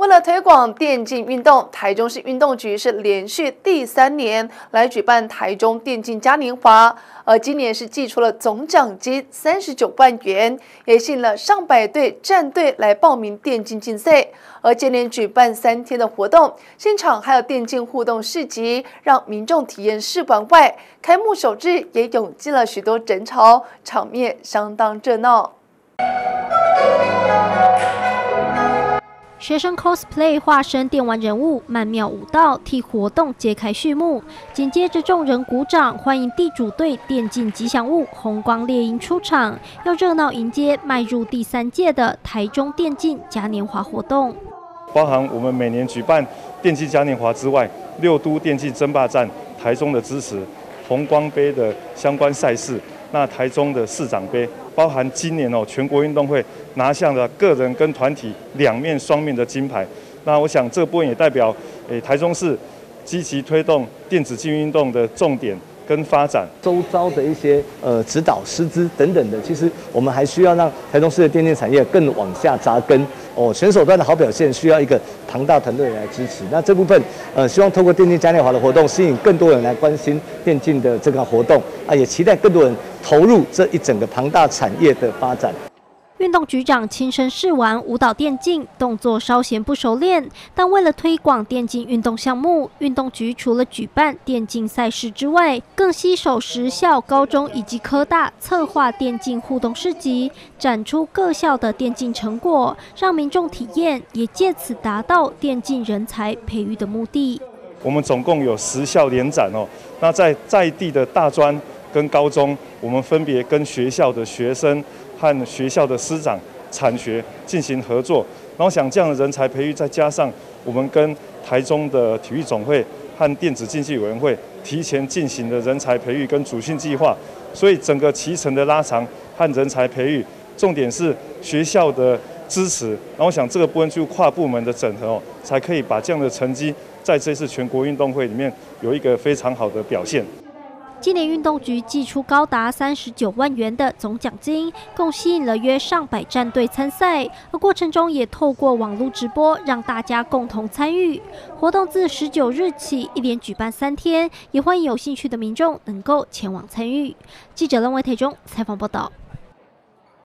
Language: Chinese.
为了推广电竞运动，台中市运动局是连续第3年来举办台中电竞嘉年华，而今年是祭出了总奖金39万元，也吸引了上百队战队来报名电竞竞赛。而接连举办3天的活动，现场还有电竞互动市集，让民众体验试玩外，开幕首日也涌进了许多人潮，场面相当热闹。 学生 cosplay 化身电玩人物，曼妙舞蹈替活动揭开序幕。紧接着，众人鼓掌欢迎地主队电竞吉祥物红光猎鹰出场，要热闹迎接迈入第3届的台中电竞嘉年华活动。 包含我们每年举办电竞嘉年华之外，6都电竞争霸战、台中的支持、红光杯的相关赛事。那台中的市长杯，包含今年全国运动会拿下了个人跟团体2面双面的金牌。那我想这部分也代表台中市积极推动电子竞运动的重点跟发展， 周遭的一些指导师资等等的，其实我们还需要让台中市的电竞产业更往下扎根。选手端的好表现需要一个庞大团队来支持。那这部分希望透过电竞嘉年华的活动，吸引更多人来关心电竞的这个活动啊，也期待更多人投入这一整个庞大产业的发展。 运动局长亲身试玩舞蹈电竞，动作稍显不熟练，但为了推广电竞运动项目，运动局除了举办电竞赛事之外，更携手10校、高中以及科大策划电竞互动市集，展出各校的电竞成果，让民众体验，也借此达到电竞人才培育的目的。 我们总共有10校联展那在地的大专跟高中，我们分别跟学校的学生和学校的师长、产学进行合作，然后想这样的人才培育，再加上我们跟台中的体育总会和电子竞技委员会提前进行的人才培育跟主训计划，所以整个期程的拉长和人才培育，重点是学校的支持，然后我想这个部分就跨部门的整合才可以把这样的成绩在这次全国运动会里面有一个非常好的表现。 今年运动局祭出高达39万元的总奖金，共吸引了约上百战队参赛，而过程中也透过网络直播让大家共同参与。活动自19日起一连举办3天，也欢迎有兴趣的民众能够前往参与。记者任维台中采访报道。